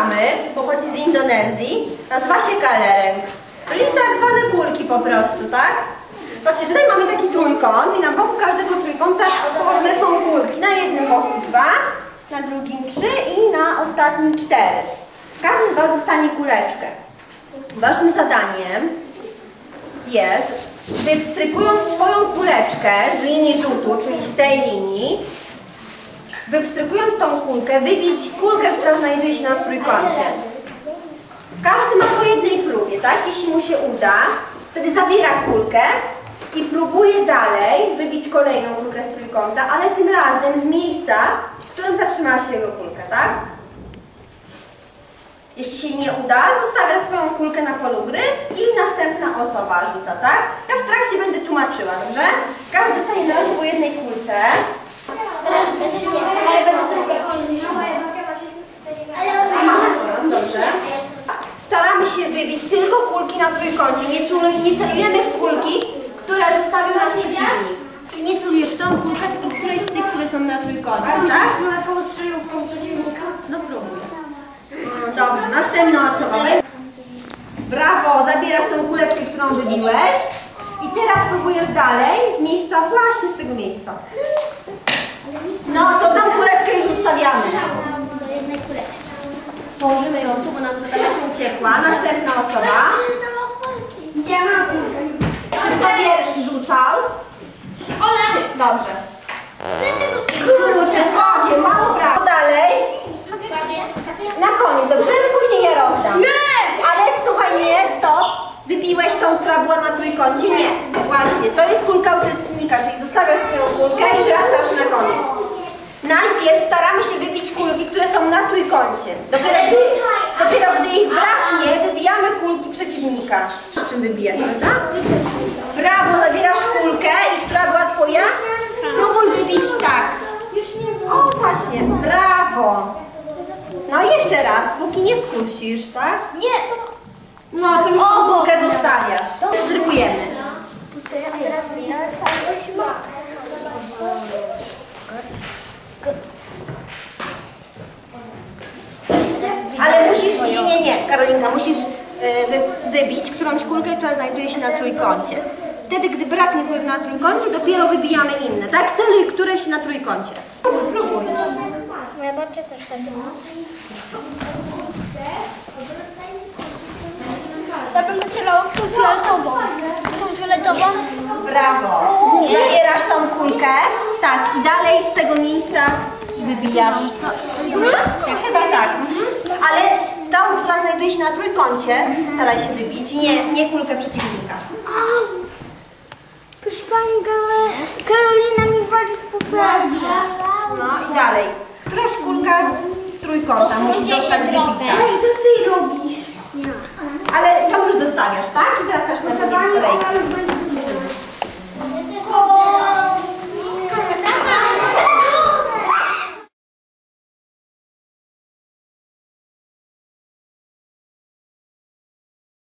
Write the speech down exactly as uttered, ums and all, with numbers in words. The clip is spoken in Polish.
mamy, pochodzi z Indonezji, nazywa się kalereng, czyli tak zwane kulki po prostu, tak? Patrzcie, tutaj mamy taki trójkąt i na boku każdego trójkąta położone są kulki. Na jednym boku dwa, na drugim trzy i na ostatnim cztery. Każdy z Was dostanie kuleczkę. Waszym zadaniem jest, wypstrykując swoją kuleczkę z linii żółtu, czyli z tej linii, wypstrykując tą kulkę, wybić kulkę, która znajduje się na trójkącie. Każdy ma po jednej próbie, tak? Jeśli mu się uda, wtedy zabiera kulkę i próbuje dalej wybić kolejną kulkę z trójkąta, ale tym razem z miejsca, w którym zatrzymała się jego kulka, tak? Jeśli się nie uda, zostawia swoją kulkę na polu gry i następna osoba rzuca, tak? Ja w trakcie będę tłumaczyła, dobrze? Każdy dostanie na razie po jednej kulce. Dobrze. Staramy się wybić tylko kulki na trójkącie. Nie, nie celujemy w kulki, które zostawił nasz przeciwnik. Czyli nie celujesz w tą kulkę, tylko w którejś z tych, które są na trójkącie, tak? No próbuj. Dobrze, następna osoba. Brawo, zabierasz tą kuleczkę, którą wybiłeś. I teraz próbujesz dalej z miejsca, właśnie z tego miejsca. No to tą kuleczkę już zostawiamy. Położymy ją tu, bo nam to daleko uciekła. Następna osoba. Kto pierwszy rzucał? Ty, dobrze. Kurczę, ogień, mało brawo. Dalej. Na koniec, dobrze? Później ja rozdam. Nie! Ale słuchaj, nie, stop. Wybiłeś tą, która była na trójkącie? Nie. Właśnie, to jest kulka uczestnika, czyli zostawiasz swoją kulkę i wracasz na koniec. Najpierw staramy się wybić kulki, które są na trójkącie. Dopiero gdy, dopiero gdy ich braknie, wybijamy kulki przeciwnika. Z czym wybijasz, prawda? Brawo, zabierasz kulkę i która była twoja? Próbuj wybić tak. O, właśnie, brawo. No jeszcze raz, póki nie skusisz, tak? Nie, to... No, to już tą kulkę zostawiasz. Strykujemy. Ale musisz, nie, nie, nie, Karolinka, musisz wy, wybić którąś kulkę, która znajduje się na trójkącie. Wtedy, gdy braknie kulek na trójkącie, dopiero wybijamy inne, tak? Celuj któreś na trójkącie. Próbuj, próbuj. Moja babcia też tak ma. Ja bym celała w tą fioletową. W tą fioletową? Brawo. Zabierasz tą kulkę, tak, i dalej z tego miejsca wybijasz. Ja, chyba tak. Mhm. Ale tą, która znajduje się na trójkącie, staraj się wybić, nie, nie kulkę przeciwnika. Proszę pani, Karolina mi wali w poprawie. No i dalej. Któraś kulka z trójkąta musi zostać wybita. Co ty robisz? Ale to już zostawiasz, tak? I wracasz na